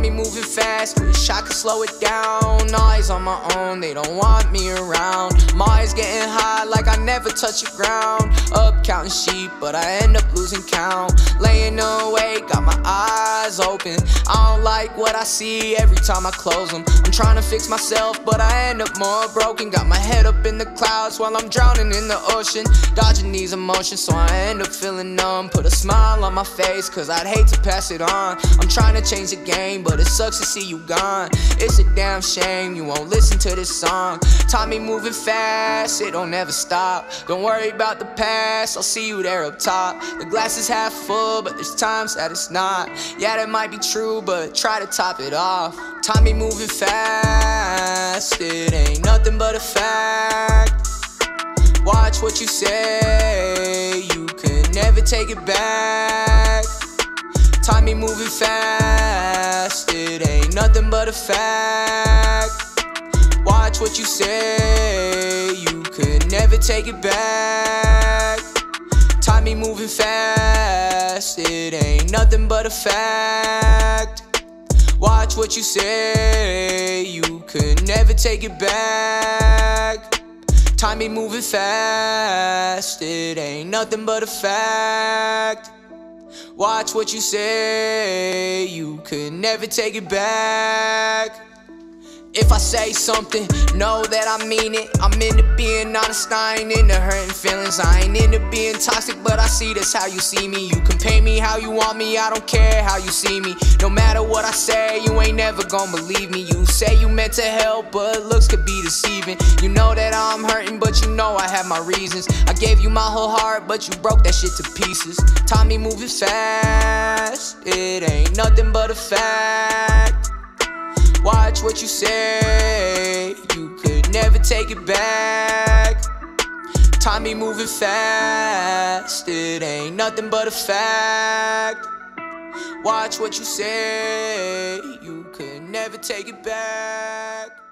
me moving fast, wish I could slow it down. Always on my own, they don't want me around. I'm always getting high like I never touch the ground. Up counting sheep, but I end up losing count. Laying awake, got my eyes open. I don't like what I see every time I close them. I'm trying to fix myself, but I end up more broken. Got my head up in the clouds while I'm drowning in the ocean. Dodging these emotions, so I end up feeling numb. Put a smile on my face, cause I'd hate to pass it on. I'm trying to change the game, but it sucks to see you gone. It's a damn shame you won't listen to this song. Time me moving fast, it don't ever stop. Don't worry about the past, I'll see you there up top. The glass is half full, but there's times that it's not. Yeah, that might be true, but try to top it off. Time me moving fast, it ain't nothing but a fact. Watch what you say, you can never take it back. Time me moving fast, it ain't nothing but a fact. Watch what you say, you could never take it back. Time me moving fast, it ain't nothing but a fact. Watch what you say, you could never take it back. Time me moving fast, it ain't nothing but a fact. Watch what you say, you could never take it back. If I say something, know that I mean it. I'm into being honest, I ain't into hurting feelings. I ain't into being toxic, but I see that's how you see me. You can pay me how you want me, I don't care how you see me. No matter what I say, you ain't never gonna believe me. You say you meant to help, but looks could be deceiving. You know that I'm hurting, but you know I have my reasons. I gave you my whole heart, but you broke that shit to pieces. Time me moving fast, it ain't nothing but a fact. Watch what you say, you could never take it back. Time me moving fast, it ain't nothing but a fact. Watch what you say, you could never take it back.